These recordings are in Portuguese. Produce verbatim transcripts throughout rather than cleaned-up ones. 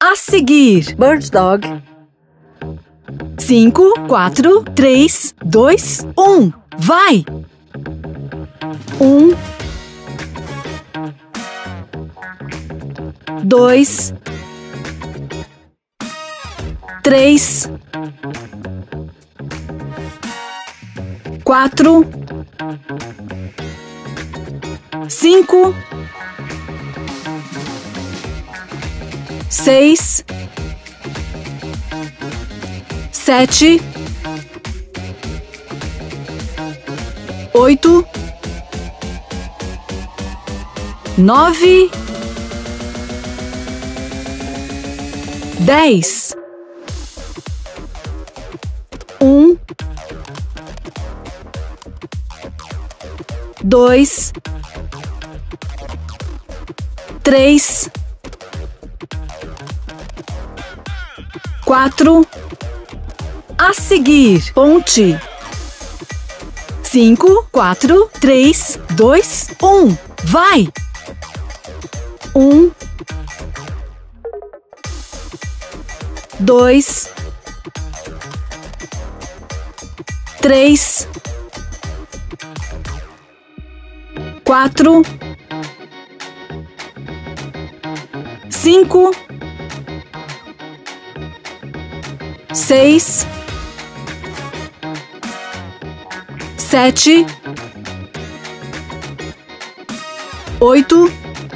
A seguir, Bird Dog. Cinco, quatro, três, dois, um. Vai! Um. Dois. Três. Quatro. Cinco. Seis. Sete. Oito. Nove. Dez. Um. Dois. Três. Quatro. A seguir, ponte. Cinco, quatro, três, dois, um. Vai! Um. Dois. Três. Quatro. Cinco. Seis. Sete. Oito.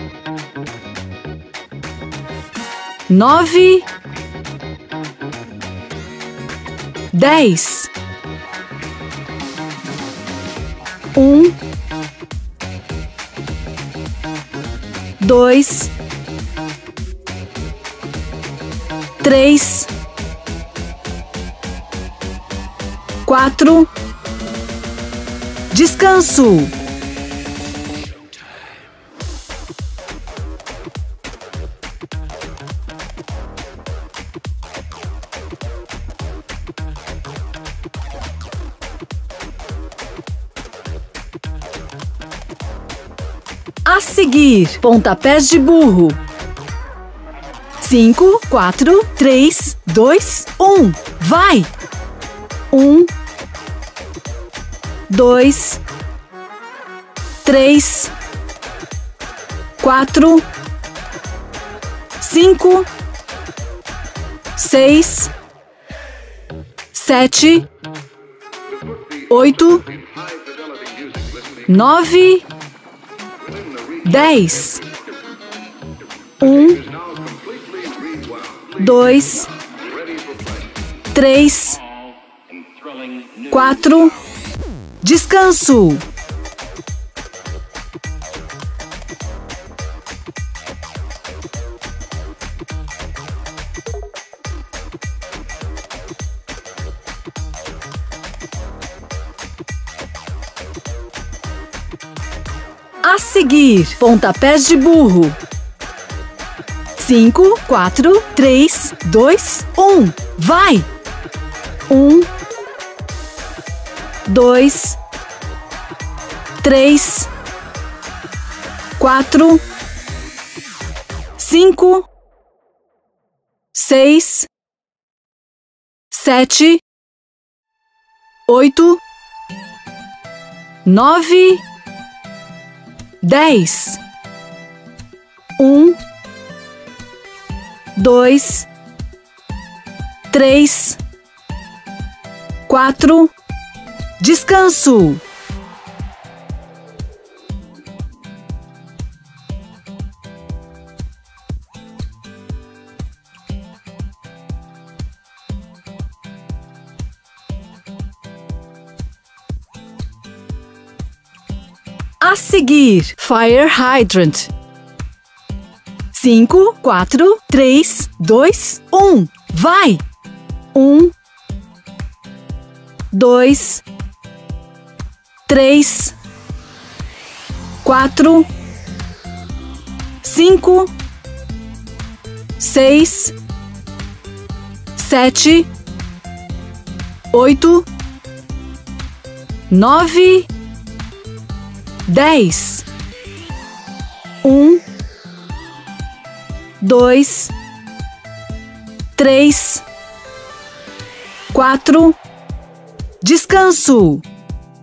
Nove. Dez. Um. Dois. Três. Quatro. Descanso. A seguir, pontapés de burro. Cinco, quatro, três, dois, um. Vai! Um. Dois. Três. Quatro. Cinco. Seis. Sete. Oito. Nove. Dez. Um. Dois. Três. Quatro. Descanso. A seguir, pontapés de burro. Cinco, quatro, três, dois, um. Vai! Um. Dois. Três. Quatro. Cinco. Seis. Sete. Oito. Nove. Dez. Um. Dois. Três. Quatro. Descanso. A seguir, fire hydrant. Cinco, quatro, três, dois, um. Vai! Um. Dois. Três. Quatro. Cinco. Seis. Sete. Oito. Nove. Dez. Um. Dois. três, quatro, descanso.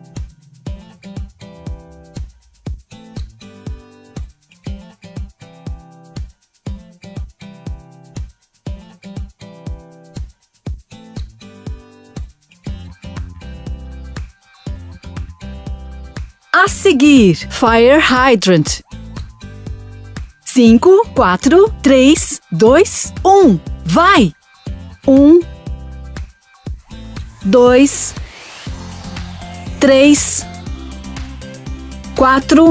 A seguir, Fire Hydrant. Cinco, quatro, três, dois, um. Vai! Um, dois, três, quatro,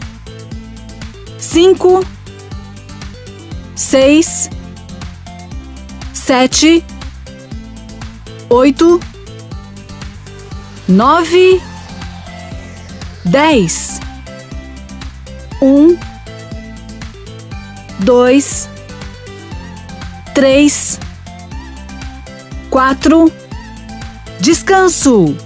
cinco, seis, sete, oito, nove, dez. Um, dois, três, quatro, descanso.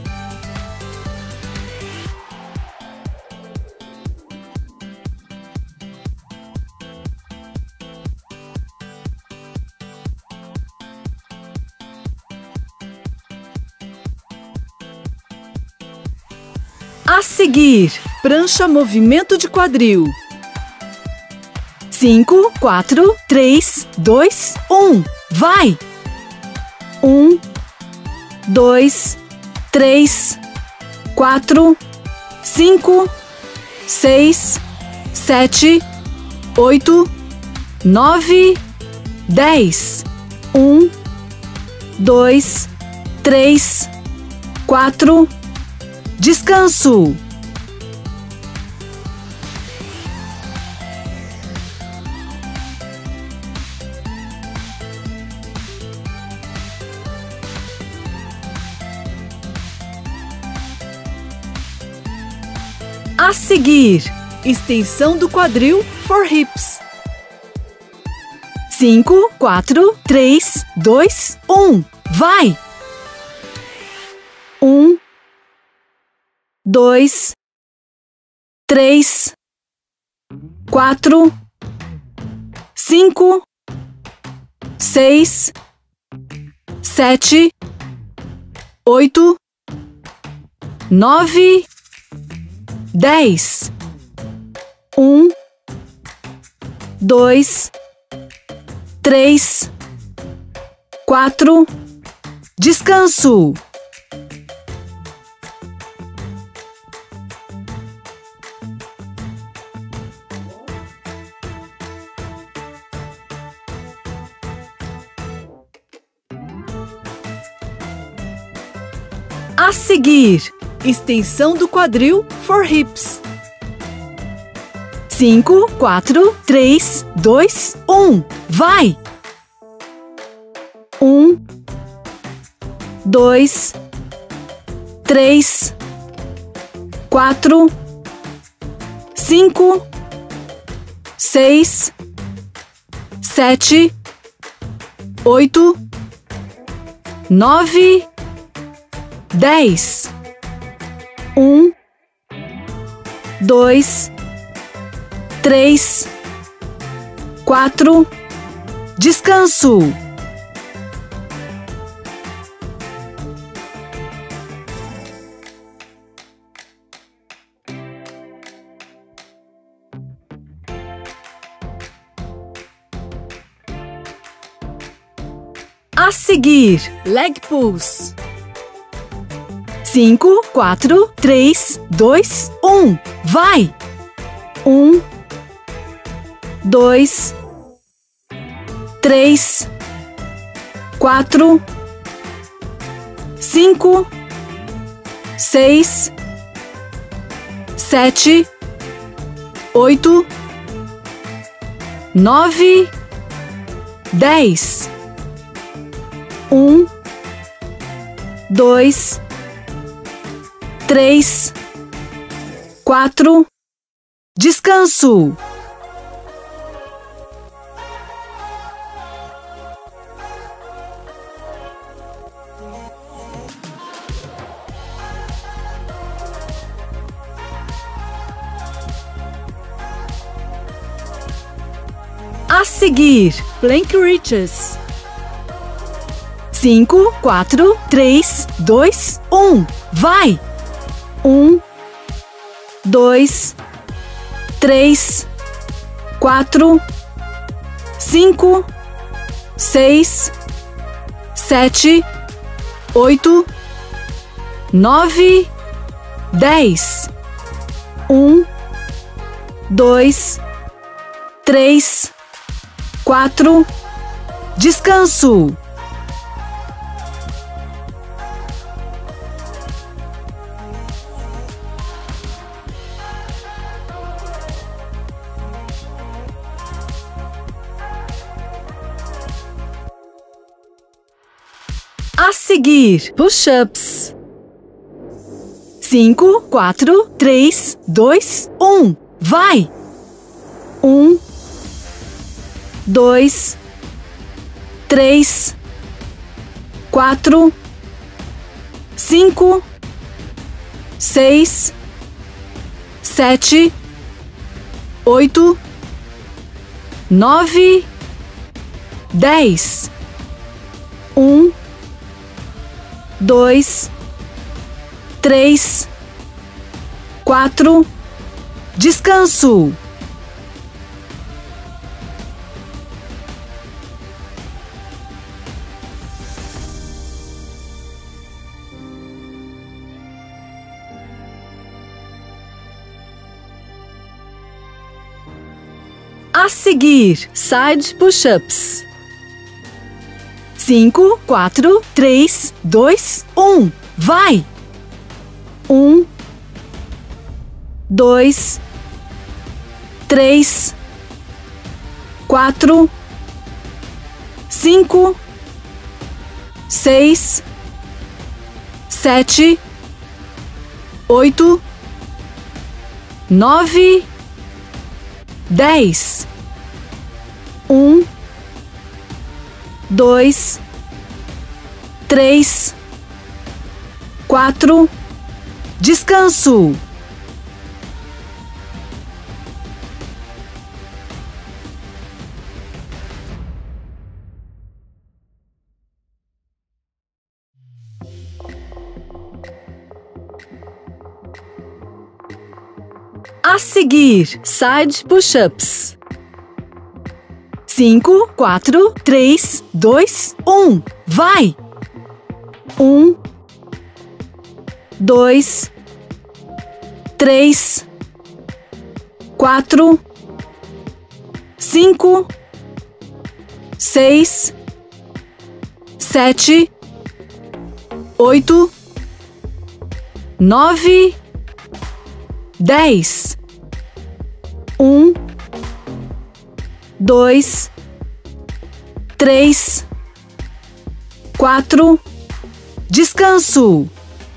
A seguir, prancha movimento de quadril. Cinco, quatro, três, dois, um. Vai! Um, dois, três, quatro, cinco, seis, sete, oito, nove, dez. Um, dois, três, quatro, descanso. A seguir, extensão do quadril for hips. Cinco, quatro, três, dois, um. Vai! Um, dois, três, quatro, cinco, seis, sete, oito, nove, dez. Um, dois, três, quatro, descanso. A seguir, extensão do quadril for hips. Cinco, quatro, três, dois, um. Vai! Um, dois, três, quatro, cinco, seis, sete, oito, nove, dez. Um, dois, três, quatro, descanso. A seguir, leg pulls. Cinco, quatro, três, dois, um. Vai! Um, dois, três, quatro, cinco, seis, sete, oito, nove, dez. Um, dois, três, quatro, descanso. A seguir, plank reaches. Cinco, quatro, três, dois, um. Vai! Um, dois, três, quatro, cinco, seis, sete, oito, nove, dez. Um, dois, três, quatro. Descanso. A seguir, push-ups. Cinco, quatro, três, dois, um. Vai! Um, dois, três, quatro, cinco, seis, sete, oito, nove, dez. Um, dois, três, quatro. Descanso. A seguir, side push-ups. Cinco, quatro, três, dois, um. Vai! Um, dois, três, quatro, cinco, seis, sete, oito, nove, dez. Um, dois, três, quatro. Descanso. A seguir, side push-ups. Cinco, quatro, três, dois, um. Vai! Um, dois, três, quatro, cinco, seis, sete, oito, nove, dez. Um, dois, três, quatro. Descanso.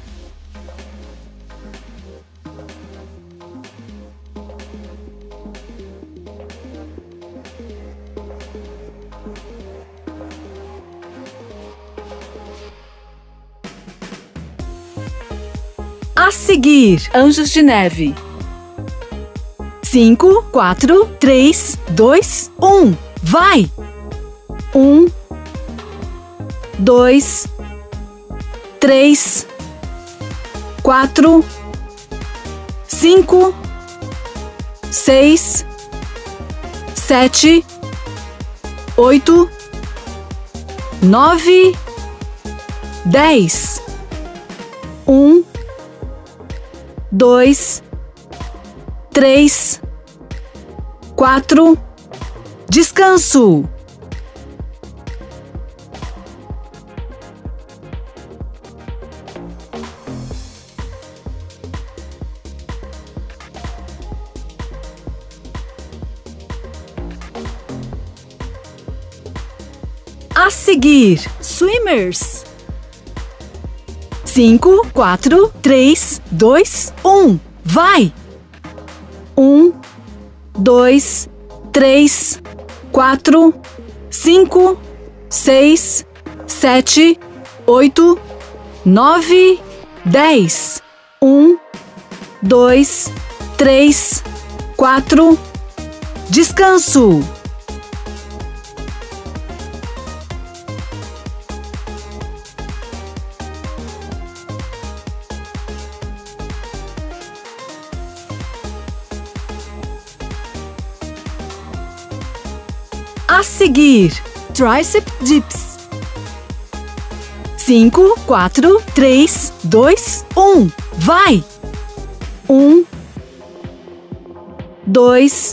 A seguir, anjos de neve. Cinco, quatro, três, dois, um. Vai! Um, dois, três, quatro, cinco, seis, sete, oito, nove, dez. Um, dois, três, quatro. Descanso. A seguir, swimmers. Cinco, quatro, três, dois, um. Vai! Um, dois, três, quatro, cinco, seis, sete, oito, nove, dez. Um, dois, três, quatro. Descanso. A seguir, tricep dips. Cinco, quatro, três, dois, um. Vai! Um, dois,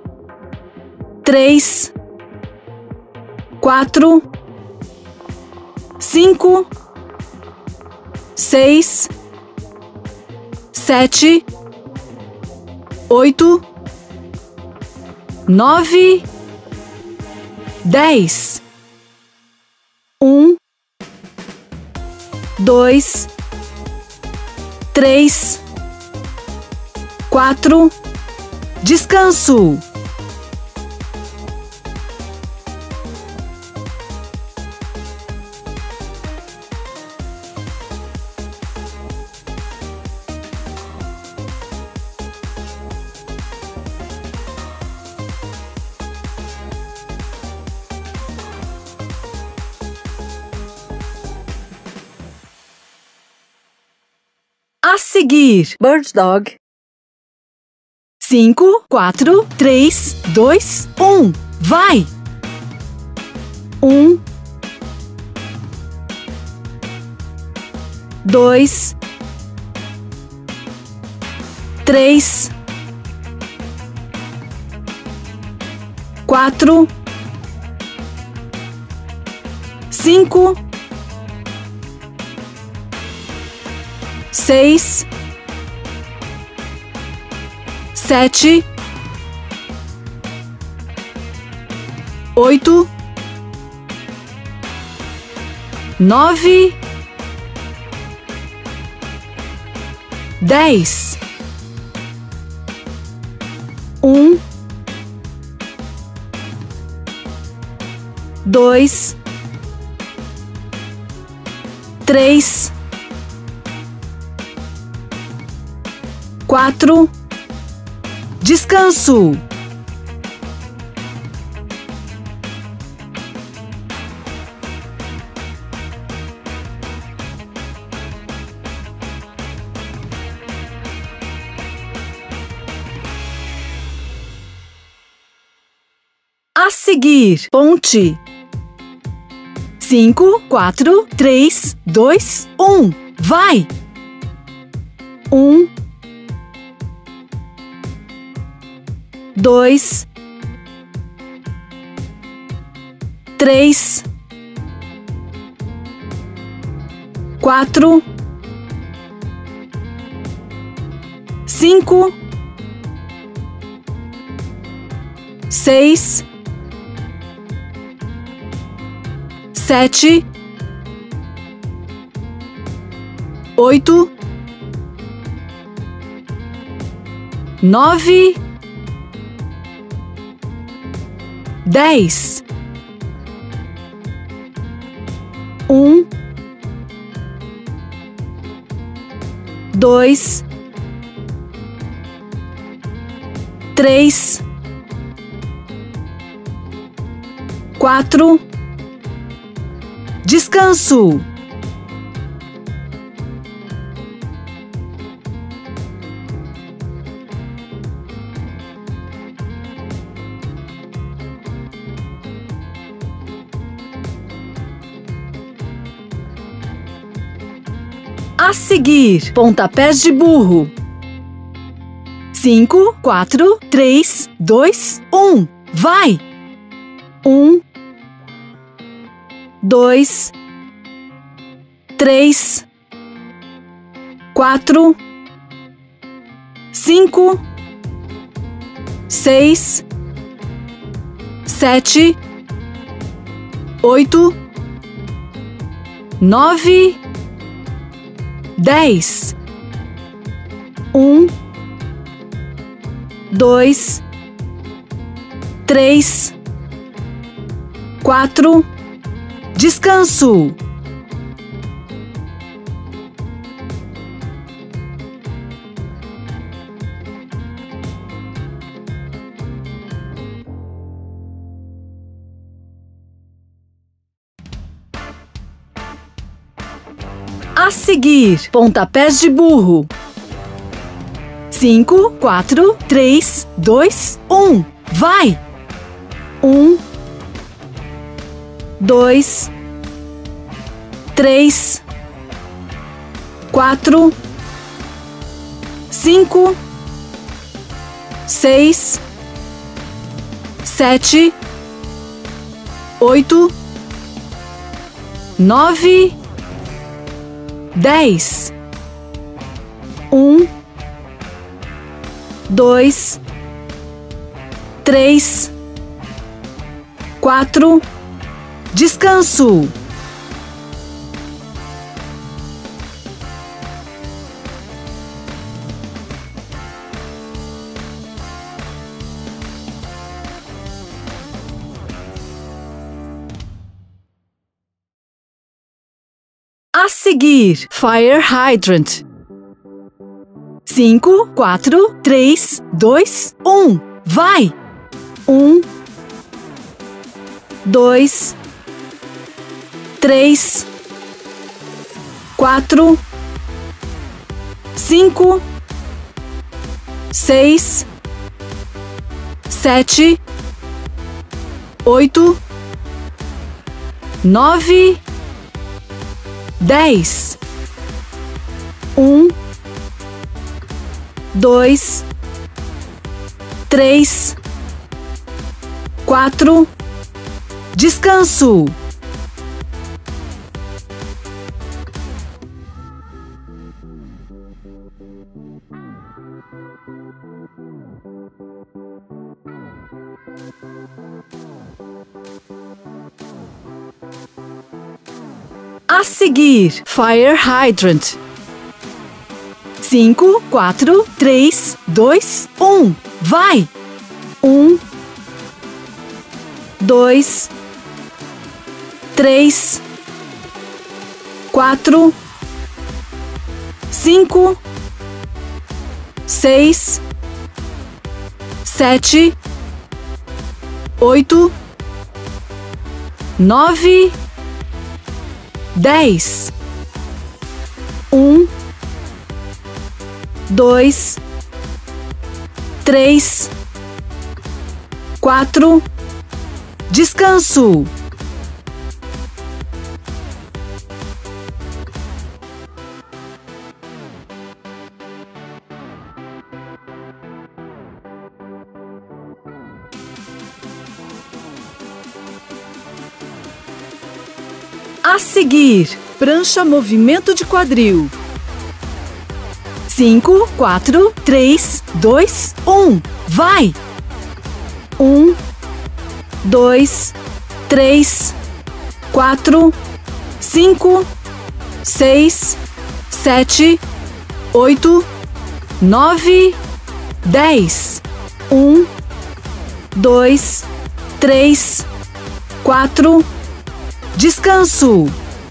três, quatro, cinco, seis, sete, oito, nove, dez. Um, dois, três, quatro. Descanso. A seguir, bird dog. Cinco, quatro, três, dois, um. Vai! Um, dois, três, quatro, cinco, seis, sete, oito, nove, dez. Um, dois, três, quatro. Descanso. A seguir, ponte. Cinco, quatro, três, dois, um. Vai! Um, dois, três, quatro, cinco, seis, sete, oito, nove, dez. Um, dois, três, quatro. Descanso. A seguir, pontapés de burro. Cinco, quatro, três, dois, um. Vai! Um, dois, três, quatro, cinco, seis, sete, oito, nove, dez. Um, dois, três, quatro. Descanso. A seguir, pontapés de burro. Cinco, quatro, três, dois, um. Vai! Um, dois, três, quatro, cinco, seis, sete, oito, nove, dez. Um, dois, três, quatro. Descanso. A seguir, Fire Hydrant. Cinco, quatro, três, dois, um. Vai! Um, dois, três, quatro, cinco, seis, sete, oito, nove, dez. Um, dois, três, quatro. Descanso. A seguir, Fire Hydrant. Cinco, quatro, três, dois, um. Vai! Um, dois, três, quatro, cinco, seis, sete, oito, nove, dez. Um, dois, três, quatro. Descanso. A seguir, prancha movimento de quadril. Cinco, quatro, três, dois, um. Vai! Um, dois, três, quatro, cinco, seis, sete, oito, nove, dez. Um, dois, três, quatro. Descanso.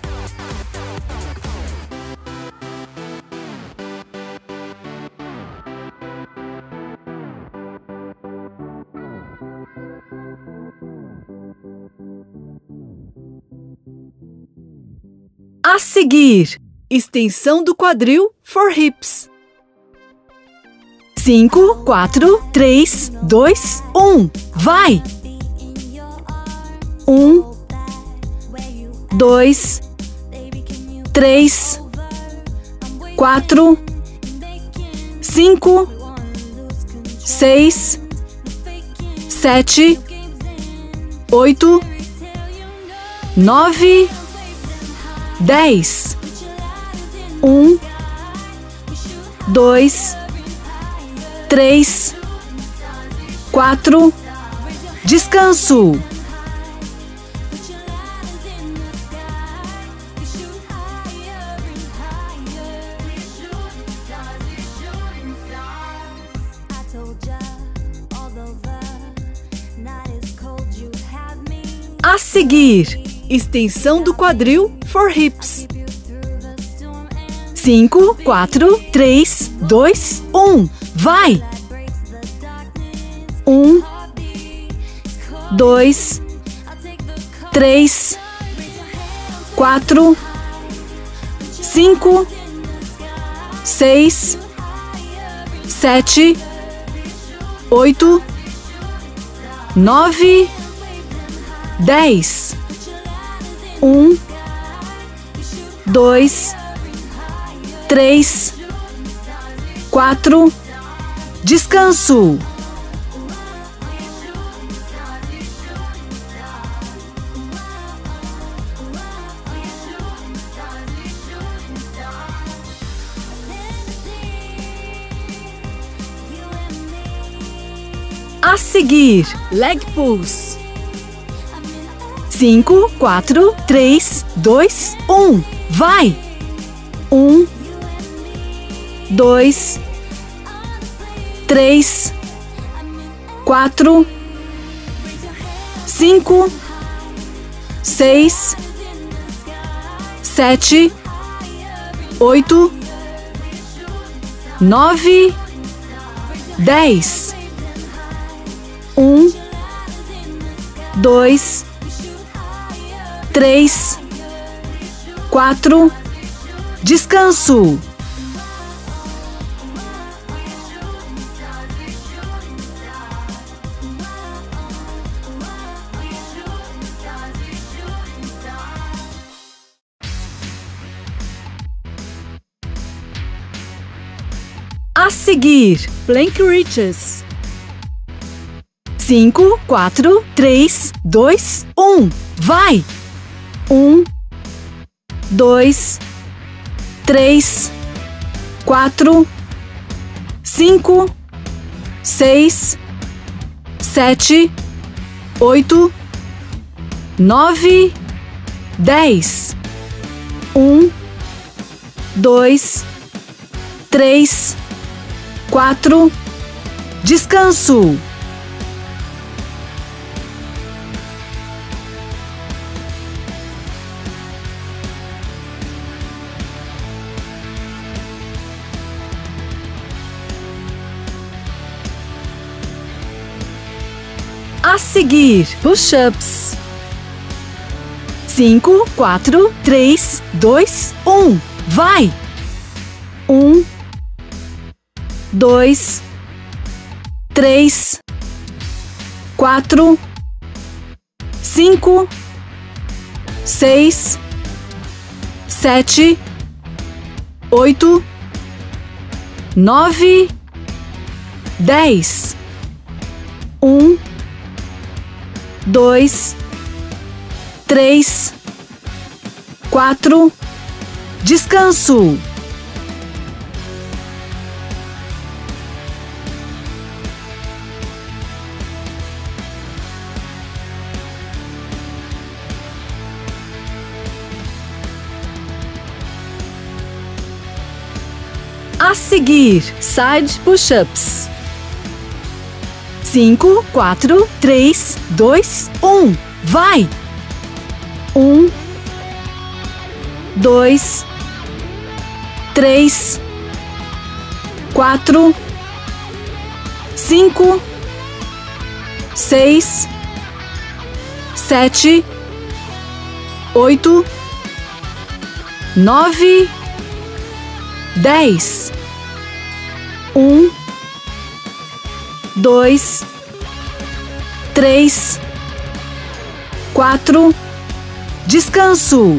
A seguir, extensão do quadril for hips. Cinco, quatro, três, dois, um. Vai! Um, dois, três, quatro, cinco, seis, sete, oito, nove, dez. Um, dois, três, quatro. Descanso. A seguir, extensão do quadril for hips. Cinco, quatro, três, dois, um. Vai! Um, dois, três, quatro, cinco, seis, sete, oito, nove, dez. Um, dois, três, quatro. Descanso. A seguir, leg pulls. Cinco, quatro, três, dois, um. Vai! Um, dois, três, quatro, cinco, seis, sete, oito, nove, dez. Um, dois, três, quatro. Descanso. A seguir, plank reaches. Cinco, quatro, três, dois, um. Vai! Um, dois, três, quatro, cinco, seis, sete, oito, nove, dez. Um, dois, três, quatro. Descanso. A seguir, push-ups. Cinco, quatro, três, dois, um. Vai! Um, dois, três, quatro, cinco, seis, sete, oito, nove, dez. Um, dois, três, quatro. Descanso. A seguir, side push-ups. Cinco, quatro, três, dois, um. Vai! Um, dois, três, quatro, cinco, seis, sete, oito, nove, dez. Um, dois, três, quatro. Descanso.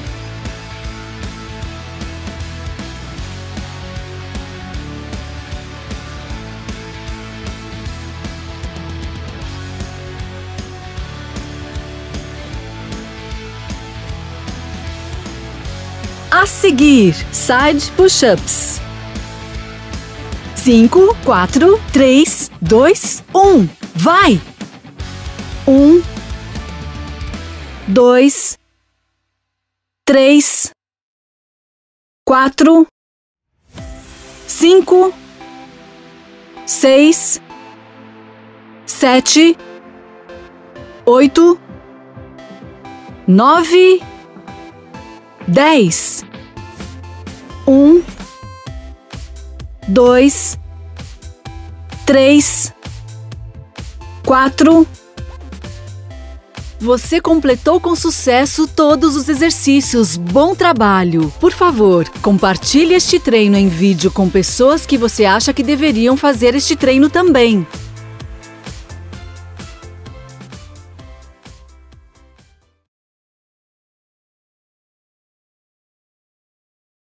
A seguir, side push-ups. Cinco, quatro, três, dois, um. Vai! Um, dois, três, quatro, cinco, seis, sete, oito, nove, dez. Um, dois, três, quatro. Você completou com sucesso todos os exercícios. Bom trabalho! Por favor, compartilhe este treino em vídeo com pessoas que você acha que deveriam fazer este treino também.